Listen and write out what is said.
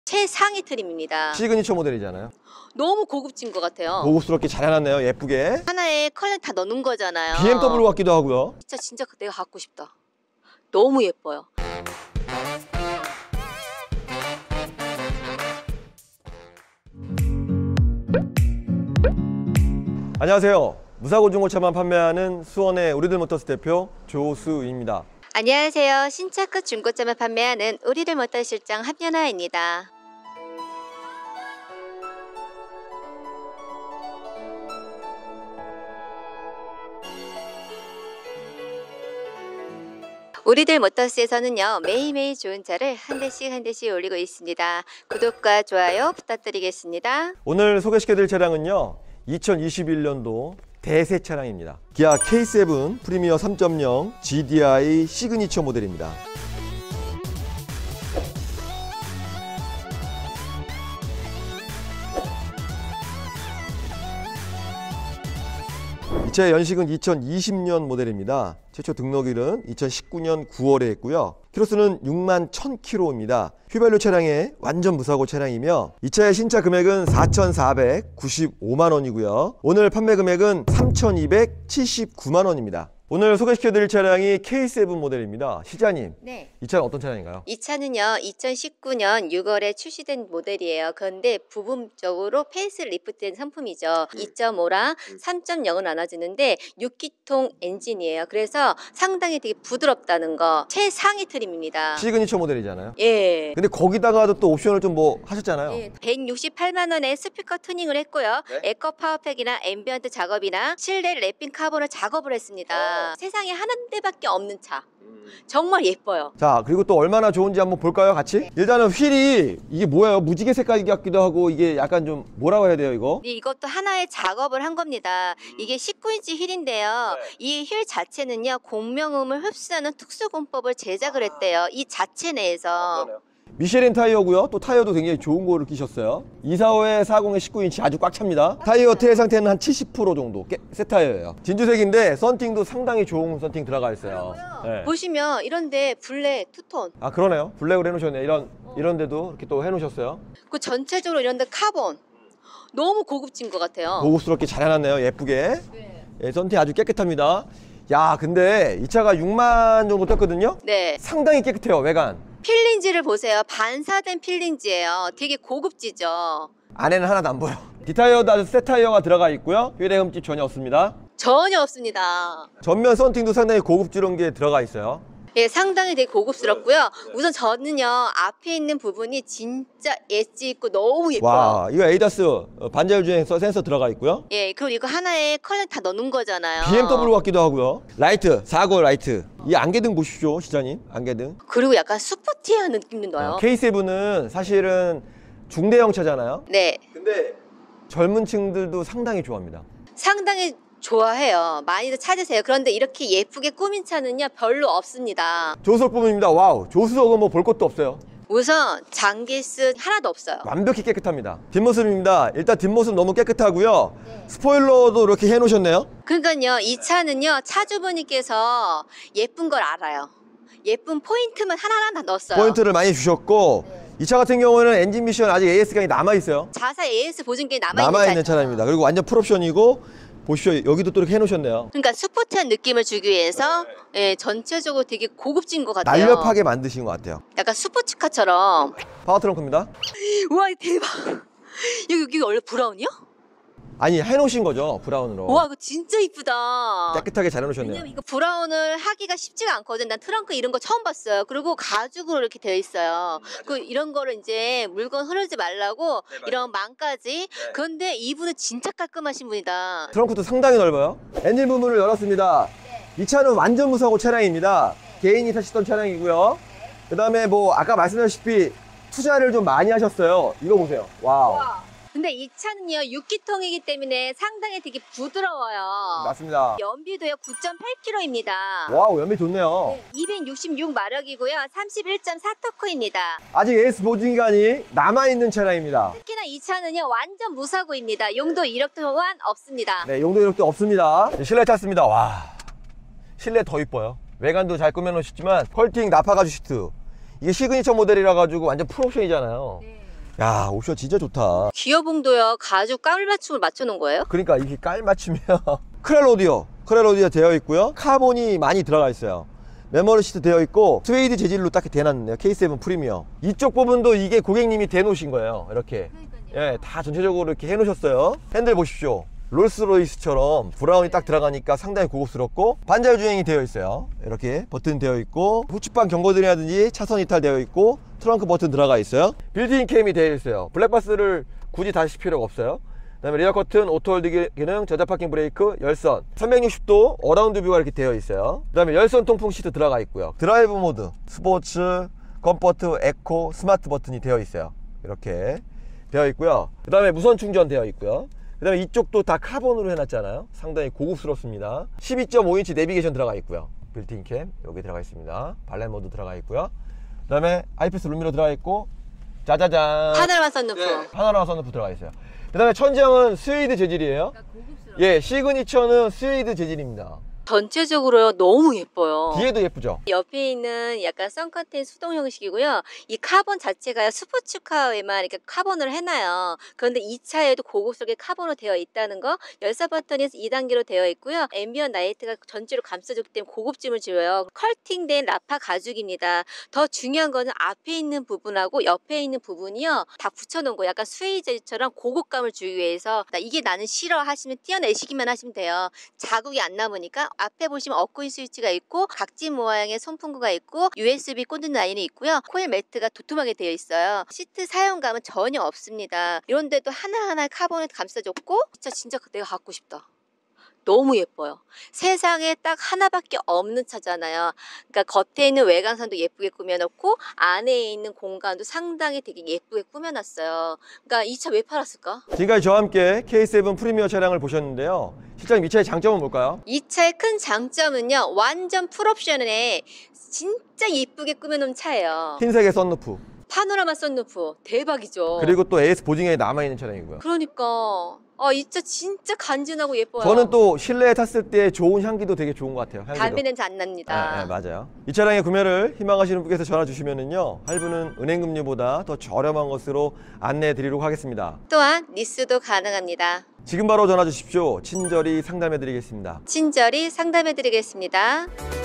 최상위 트림입니다. 시그니처 모델이잖아요. 너무 고급진 것 같아요. 고급스럽게 잘 해놨네요. 예쁘게. 하나에 컬러 다 넣는 거잖아요. BMW 같기도 하고요. 진짜 내가 갖고 싶다. 너무 예뻐요. 안녕하세요. 무사고 중고차만 판매하는 수원의 우리들 모터스 대표 조수입니다. 안녕하세요. 신차급 중고차만 판매하는 우리들 모터 실장 함연아입니다. 우리들 모터스에서는요, 매일매일 좋은 차를 한 대씩 올리고 있습니다. 구독과 좋아요 부탁드리겠습니다. 오늘 소개시켜드릴 차량은요, 2021년도 대세 차량입니다. 기아 K7 프리미어 3.0 GDI 시그니처 모델입니다. 이 차의 연식은 2020년 모델입니다. 최초 등록일은 2019년 9월에 했고요. 키로수는 6만 1000km입니다. 휘발유 차량의 완전 무사고 차량이며 이 차의 신차 금액은 4,495만 원이고요. 오늘 판매 금액은 3,279만 원입니다. 오늘 소개시켜드릴 차량이 K7 모델입니다. 실장님, 네. 이 차는 어떤 차량인가요? 이 차는요, 2019년 6월에 출시된 모델이에요. 그런데 부분적으로 페이스 리프트된 상품이죠. 2.5랑 3.0은 나눠지는데 6기통 엔진이에요. 그래서 상당히 되게 부드럽다는 거. 최상위 트림입니다. 시그니처 모델이잖아요. 예. 근데 거기다가도 또 옵션을 좀 뭐 하셨잖아요. 예, 168만 원에 스피커 튜닝을 했고요. 네? 에코 파워팩이나 앰비언트 작업이나 실내 랩핑 카본을 작업을 했습니다. 세상에 한 대밖에 없는 차. 정말 예뻐요. 자, 그리고 또 얼마나 좋은지 한번 볼까요, 같이? 일단은 휠이 이게 뭐예요? 무지개 색깔 같기도 하고 이게 약간 좀 뭐라고 해야 돼요, 이거? 이것도 하나의 작업을 한 겁니다. 이게 19인치 휠인데요. 이 휠 자체는요, 공명음을 흡수하는 특수공법을 제작을 했대요. 이 자체 내에서. 미쉐린 타이어고요. 또 타이어도 굉장히 좋은 거를 끼셨어요. 245에 40에 19인치 아주 꽉 찹니다. 타이어 태해 상태는 한 70% 정도 새 타이어예요. 진주색인데 썬팅도 상당히 좋은 썬팅 들어가 있어요. 네. 보시면 이런데 블랙 투톤. 아, 그러네요. 블랙으로 해놓으셨네요. 이런 데도 이렇게 또 해놓으셨어요. 그 전체적으로 이런데 카본. 너무 고급진 것 같아요. 고급스럽게 잘 해놨네요. 예쁘게. 예, 썬팅 아주 깨끗합니다. 야, 근데 이 차가 6만 정도 떴거든요. 네. 상당히 깨끗해요, 외관. 필린지를 보세요. 반사된 필린지예요. 되게 고급지죠. 안에는 하나도 안 보여. 뒷타이어도 아주 새 타이어가 들어가 있고요. 휠에 흠집 전혀 없습니다. 전혀 없습니다. 전면 썬팅도 상당히 고급스러운 게 들어가 있어요. 예, 상당히 되게 고급스럽고요. 우선 저는요, 앞에 있는 부분이 진짜 엣지 있고 너무 예뻐요. 와, 이거 에이다스 반자율 주행 센서 들어가 있고요. 예, 그리고 이거 하나에 컬러 다 넣는 거잖아요. BMW 같기도 하고요. 라이트, 4구 라이트. 이 안개등 보십시오, 시장님. 안개등. 그리고 약간 스포티한 느낌도 나요. K7은 사실은 중대형 차잖아요. 네, 근데 젊은 층들도 상당히 좋아합니다. 상당히 좋아해요. 많이들 찾으세요. 그런데 이렇게 예쁘게 꾸민 차는요, 별로 없습니다. 조수석 부분입니다. 와우, 조수석은 뭐 볼 것도 없어요. 우선 장기스 하나도 없어요. 완벽히 깨끗합니다. 뒷모습입니다. 일단 뒷모습 너무 깨끗하고요. 스포일러도 이렇게 해놓으셨네요. 그러니까요, 이 차는요, 차주분님께서 예쁜 걸 알아요. 예쁜 포인트만 하나하나 다 넣었어요. 포인트를 많이 주셨고, 이 차 같은 경우는 엔진 미션 아직 AS가 남아있어요. 자사 AS 보증기에 남아있는 남아있는 차예요. 차량입니다. 그리고 완전 풀옵션이고, 보십시오. 여기도 또 이렇게 해놓으셨네요. 그러니까 스포티한 느낌을 주기 위해서 예, 전체적으로 되게 고급진 것 같아요. 날렵하게 만드신 것 같아요. 약간 스포츠카처럼. 파워 트렁크입니다. 우와, 대박. 여기 원래 브라운이요? 아니, 해놓으신 거죠, 브라운으로. 와, 이거 진짜 이쁘다. 깨끗하게 잘 해놓으셨네요. 왜냐면 이거 브라운을 하기가 쉽지가 않거든. 난 트렁크 이런 거 처음 봤어요. 그리고 가죽으로 이렇게 되어 있어요. 그 이런 거를 이제 물건 흐르지 말라고 이런 망까지. 그런데 이분은 진짜 깔끔하신 분이다. 트렁크도 상당히 넓어요. 엔진 부분을 열었습니다. 이 차는 완전 무사고 차량입니다. 개인이 타시던 차량이고요. 그 다음에 뭐 아까 말씀드렸다시피 투자를 좀 많이 하셨어요. 이거 보세요. 와우. 근데 이 차는요, 6기통이기 때문에 상당히 되게 부드러워요. 맞습니다. 연비도요, 9.8km입니다. 와우, 연비 좋네요. 266마력이고요. 31.4토크입니다. 아직 AS 보증기간이 남아있는 차량입니다. 특히나 이 차는요, 완전 무사고입니다. 용도 이력 또한 없습니다. 네, 용도 이력도 없습니다. 실내 탔습니다. 와, 실내 더 이뻐요. 외관도 잘 꾸며놓으셨지만 컬팅 나파가죽 시트, 이게 시그니처 모델이라 가지고 완전 풀옵션이잖아요. 네. 야, 옵션 진짜 좋다. 기어봉도요. 가죽 깔맞춤을 맞춰놓은 거예요? 그러니까 이렇게 깔 맞추면 크렐 오디오 되어 있고요. 카본이 많이 들어가 있어요. 메모리 시트 되어 있고 스웨이드 재질로 딱 대놨네요. K7 프리미어. 이쪽 부분도 이게 고객님이 대놓으신 거예요. 이렇게. 예, 다 전체적으로 이렇게 해놓으셨어요. 핸들 보십시오. 롤스로이스처럼 브라운이 딱 들어가니까 상당히 고급스럽고 반자율 주행이 되어 있어요. 이렇게 버튼 되어 있고 후측방 경고등이라든지 차선 이탈 되어 있고 트렁크 버튼 들어가 있어요. 빌트인 캠이 되어 있어요. 블랙박스를 굳이 다실 필요가 없어요. 그 다음에 리어 커튼, 오토홀드 기능, 저자파킹 브레이크, 열선 360도 어라운드 뷰가 이렇게 되어 있어요. 그 다음에 열선 통풍 시트 들어가 있고요. 드라이브 모드, 스포츠, 컴포트, 에코, 스마트 버튼이 되어 있어요. 이렇게 되어 있고요. 그 다음에 무선 충전 되어 있고요. 그 다음에 이쪽도 다 카본으로 해놨잖아요. 상당히 고급스럽습니다. 12.5인치 내비게이션 들어가 있고요. 빌트인 캠 여기 들어가 있습니다. 발렛 모드 들어가 있고요. 그 다음에 아이피스 룸미러 들어가 있고 짜자잔 파노라마 선루프. 네, 파노라마 선루프 들어가 있어요. 그 다음에 천정은 스웨이드 재질이에요. 예, 시그니처는 스웨이드 재질입니다. 전체적으로 너무 예뻐요. 뒤에도 예쁘죠? 옆에 있는 약간 썬커튼 수동 형식이고요. 이 카본 자체가 스포츠카에만 이렇게 카본을 해놔요. 그런데 이 차에도 고급스럽게 카본으로 되어 있다는 거. 열사 버튼이 2단계로 되어 있고요. 앰비언 라이트가 전체로 감싸주기 때문에 고급짐을 줘요. 컬팅된 라파 가죽입니다. 더 중요한 거는 앞에 있는 부분하고 옆에 있는 부분이요. 다 붙여놓은 거 약간 스웨이드처럼 고급감을 주기 위해서 이게 나는 싫어 하시면 떼어내시기만 하시면 돼요. 자국이 안 남으니까 앞에 보시면 업그린 스위치가 있고 각진 모양의 손풍구가 있고 USB 꽂는 라인이 있고요. 코일 매트가 도톰하게 되어 있어요. 시트 사용감은 전혀 없습니다. 이런데도 하나하나 카본을 감싸줬고 진짜 내가 갖고 싶다. 너무 예뻐요. 세상에 딱 하나밖에 없는 차잖아요. 그러니까 겉에 있는 외관선도 예쁘게 꾸며놓고 안에 있는 공간도 상당히 되게 예쁘게 꾸며놨어요. 그러니까 이 차 왜 팔았을까? 지금까지 저와 함께 K7 프리미어 차량을 보셨는데요. 실장님 이 차의 장점은 뭘까요? 이 차의 큰 장점은요. 완전 풀옵션에 진짜 예쁘게 꾸며놓은 차예요. 흰색의 썬루프 파노라마 썬루프 대박이죠. 그리고 또 AS 보증에 남아있는 차량이고요. 그러니까 이 차 진짜 간지나고 예뻐요. 저는 또 실내에 탔을 때 좋은 향기도 되게 좋은 것 같아요. 향기도. 담배 냄새 안 납니다. 네, 맞아요. 이 차량의 구매를 희망하시는 분께서 전화 주시면은요, 할부는 은행금리보다 더 저렴한 것으로 안내해 드리도록 하겠습니다. 또한 리스도 가능합니다. 지금 바로 전화 주십시오. 친절히 상담해 드리겠습니다. 친절히 상담해 드리겠습니다.